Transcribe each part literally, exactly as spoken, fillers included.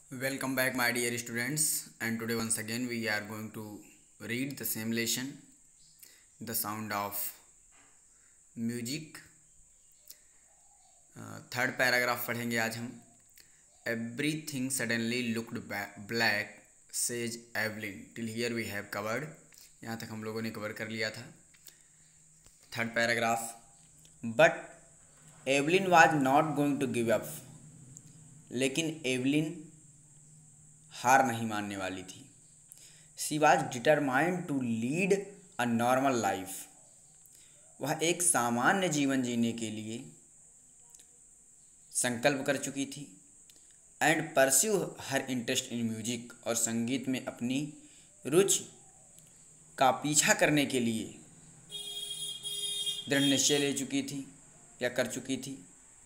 Welcome back, my dear students, and today once again we are going to read the same lesson, The Sound of Music. Third paragraph पढ़ेंगे आज हम. Everything suddenly looked black, says Evelyn. Till here we have covered. यहाँ तक हम लोगों ने cover कर लिया था. Third paragraph. But Evelyn was not going to give up. लेकिन एवलिन हार नहीं मानने वाली थी. She was determined to lead a normal life. वह एक सामान्य जीवन जीने के लिए संकल्प कर चुकी थी. And pursue her interest in music. और संगीत में अपनी रुचि का पीछा करने के लिए दृढ़ निश्चय ले चुकी थी या कर चुकी थी.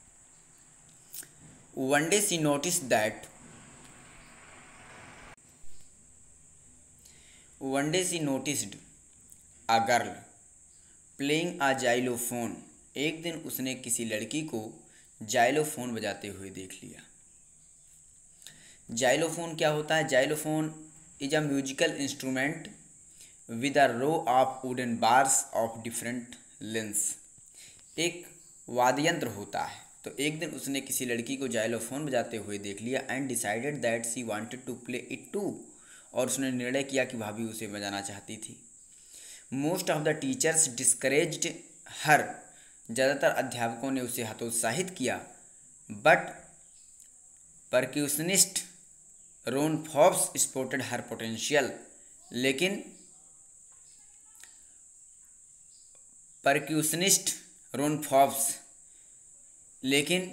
One day she notice that One day she noticed a girl playing a xylophone. एक दिन उसने किसी लड़की को जाइलोफोन बजाते हुए देख लिया. जाइलोफोन क्या होता है? Xylophone is a musical instrument with a row of wooden bars of different lengths. एक वाद्ययंत्र होता है. तो एक दिन उसने किसी लड़की को जाइलोफोन बजाते हुए देख लिया and decided that she wanted to play it too. और उसने निर्णय किया कि वह भी उसे बजाना चाहती थी. Most of the teachers discouraged her. ज़्यादातर अध्यापकों ने उसे हतोत्साहित किया. But percussionist Ron Forbes spotted her potential. लेकिन परक्यूशनिस्ट रोन फॉब्स लेकिन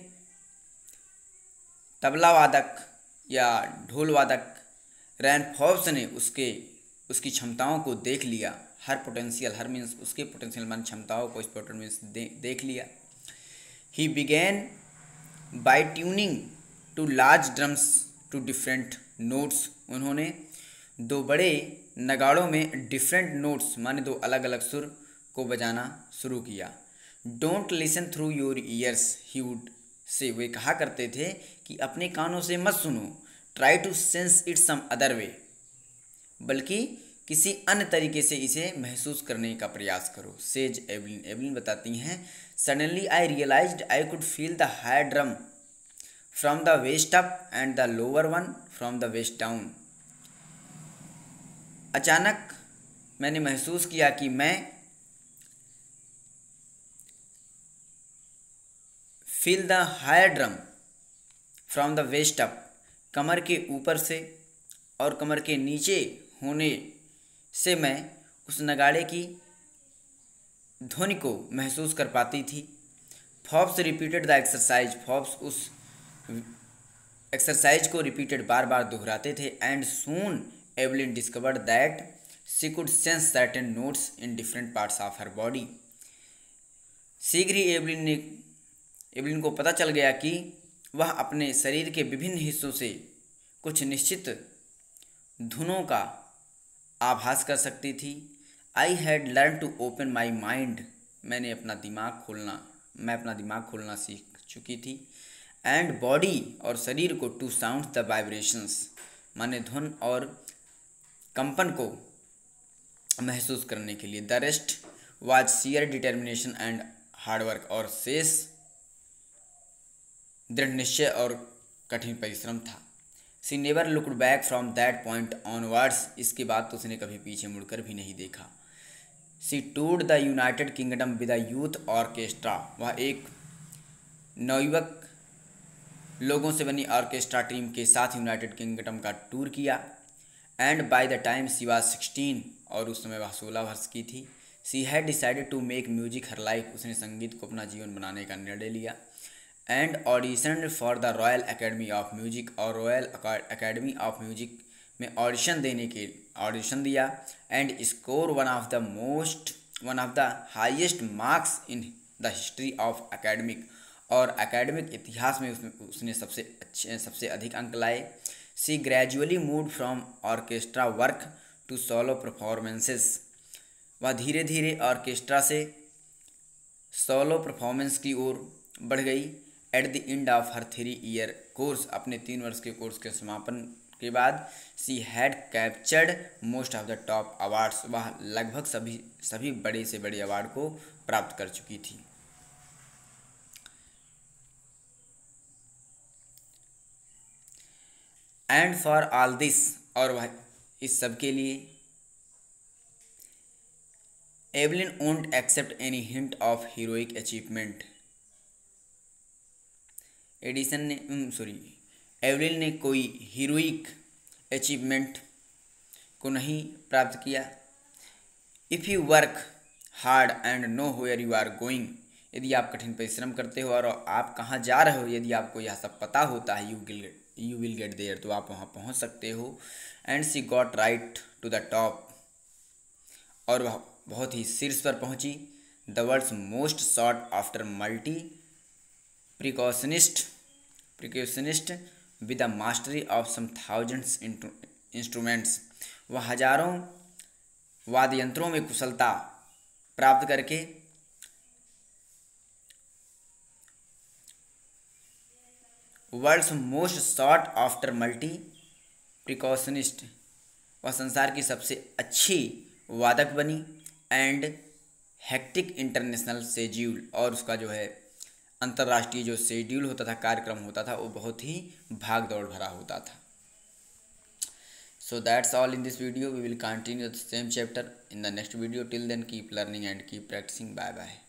तबला वादक या ढोल वादक रैन फॉब्स ने उसके उसकी क्षमताओं को देख लिया. हर पोटेंशियल, हर मीन्स उसके पोटेंशियल मान क्षमताओं को स्पॉटेड मीन्स दे, देख लिया. He began by tuning two large drums to different notes. उन्होंने दो बड़े नगाड़ों में डिफरेंट नोट्स माने दो अलग अलग सुर को बजाना शुरू किया. Don't listen through your ears he would say. वे कहा करते थे कि अपने कानों से मत सुनो. Try to sense it some other way. बल्कि किसी अन्य तरीके से इसे महसूस करने का प्रयास करो. Says Evelyn. एवलिन बताती हैं, suddenly I realised I could feel the higher drum from the waist up and the lower one from the waist down. अचानक मैंने महसूस किया कि मैं feel the higher drum from the waist up. कमर के ऊपर से और कमर के नीचे होने से मैं उस नगाड़े की ध्वनि को महसूस कर पाती थी. Forbes repeated the exercise. Forbes उस एक्सरसाइज को रिपीटेड बार बार दोहराते थे. And soon Evelyn discovered that she could sense certain notes in different parts of her body. शीघ्र ही एवलिन ने एवलिन को पता चल गया कि वह अपने शरीर के विभिन्न हिस्सों से कुछ निश्चित धुनों का आभास कर सकती थी. I had learn to open my mind. मैंने अपना दिमाग खोलना मैं अपना दिमाग खोलना सीख चुकी थी. एंड बॉडी और शरीर को टू साउंड द वाइब्रेशंस माने धुन और कंपन को महसूस करने के लिए. The rest was sheer determination and hard work. और शेष दृढ़ निश्चय और कठिन परिश्रम था. She never looked back from that point onwards. इसके बाद तो उसने कभी पीछे मुड़कर भी नहीं देखा. She toured the United Kingdom with a youth orchestra. वह एक नवयुवक लोगों से बनी ऑर्केस्ट्रा टीम के साथ यूनाइटेड किंगडम का टूर किया. And by the time she was sixteen. और उस समय वह सोलह वर्ष की थी. She had decided to make music her life. उसने संगीत को अपना जीवन बनाने का निर्णय लिया. And audition for the Royal Academy of Music. और रॉयल एकेडमी ऑफ म्यूजिक में ऑडिशन देने के ऑडिशन दिया. And score one of the most one of the highest marks in the history of academic. और एकेडमिक इतिहास में उसने उसने सबसे अच्छे सबसे अधिक अंक लाए. She gradually moved from orchestra work to solo performances. वह धीरे धीरे ऑर्केस्ट्रा से सोलो परफॉर्मेंस की ओर बढ़ गई. At the end of her three year course, अपने तीन वर्ष के कोर्स के समापन के बाद she had captured most of the top awards, वह लगभग सभी सभी बड़े से बड़े अवार्ड को प्राप्त कर चुकी थी। एंड फॉर ऑल दिस, और वह इस सब के लिए, Evelyn won't accept any hint of heroic achievement. Edison ने सॉरी एवलिन ने कोई हीरोइक अचीवमेंट को नहीं प्राप्त किया। If you work hard and know where you are going, यदि आप कठिन परिश्रम करते हो और आप कहाँ जा रहे हो, यदि आपको यह सब पता होता है, you will you will get there, तो आप वहाँ पहुँच सकते हो। And she got right to the top, और वह बहुत ही शीर्ष पर पहुँची। The world's most sought after multi percussionist percussionist with the mastery of some thousands instruments, वह हजारों वाद्य यंत्रों में कुशलता प्राप्त करके world's most sought after multi percussionist, वह संसार की सबसे अच्छी वादक बनी। एंड हेक्टिक इंटरनेशनल शेड्यूल, और उसका जो है अंतर्राष्ट्रीय जो शेड्यूल होता था, कार्यक्रम होता था, वो बहुत ही भाग दौड़ भरा होता था। So that's all in this video. We will continue the same chapter in the next video. Till then, keep learning and keep practicing. Bye bye.